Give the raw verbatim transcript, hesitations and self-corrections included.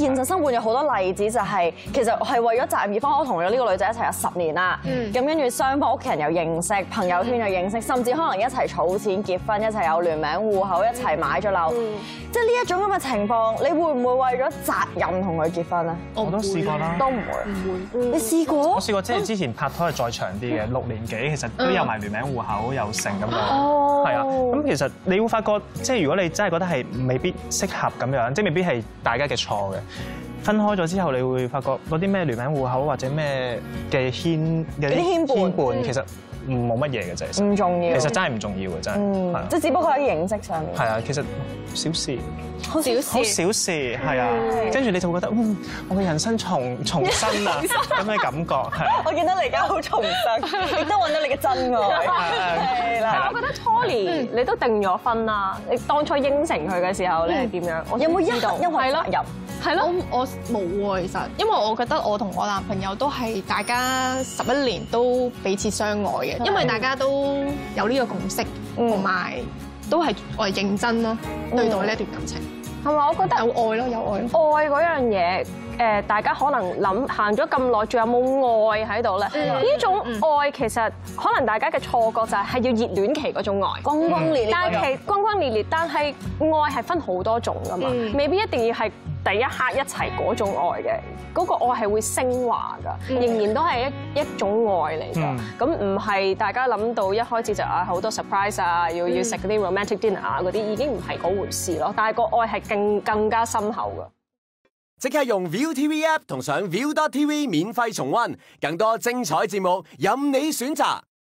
現實生活有好多例子，就係其實係為咗責任而分。我同咗呢個女仔一齊有十年啦，咁跟住雙方屋企人又認識，朋友圈又認識，甚至可能一齊儲錢結婚，一齊有聯名戶口，一齊買咗樓。即係呢一種咁嘅情況，你會唔會為咗責任同佢結婚咧？ 我都試過啦， 都唔會。唔會。你試過？ 我試過，即係之前拍拖係再長啲嘅，六年幾，其實都有埋聯名戶口，又成咁樣。 哦。 係啊，咁其實你會發覺，即係如果你真係覺得係未必適合咁樣，即係未必係大家嘅錯嘅。分開咗之後，你會發覺嗰啲咩聯名戶口或者咩嘅牽嘅啲牽絆，其實冇乜嘢嘅啫。 唔重要。 其實真係唔重要嘅，真係。 嗯。即係只不過喺形式上面。 係啊，其實小事。 好小事。 好小事，係啊。跟住你就會覺得，嗯，我嘅人生重重生啊，咁嘅感覺係。 我見到你而家好重生，亦都揾到你嘅真愛。係啦。 我覺得初年你都定咗婚啦，你當初應承佢嘅時候，你係點樣？我有冇一刻因為責任？ 係咯， 我我冇喎，其實，因為我覺得我同我男朋友都係大家十一年都彼此相愛嘅，因為大家都有呢個共識，同埋都係我哋認真咯對待呢一段感情。 係咪？我覺得有愛咯，有愛咯。 愛嗰樣嘢，誒，大家可能諗行咗咁耐，仲有冇愛喺度咧？呢種愛其實可能大家嘅錯覺就係係要熱戀期嗰種愛， 轟轟烈烈。 但係轟轟烈烈，但係愛係分好多種噶嘛，未必一定要係第一刻一齊嗰種愛嘅，嗰個愛係會升華㗎，仍然都係一一種愛嚟㗎。咁唔係大家諗到一開始就啊好多 surprise 啊，要要食嗰啲 romantic dinner 啊嗰啲，已經唔係嗰回事咯。但係個愛係更更加深厚㗎。 即刻用 ViuTV App 同上 Viu dot T V 免費重溫，更多精彩節目任你選擇。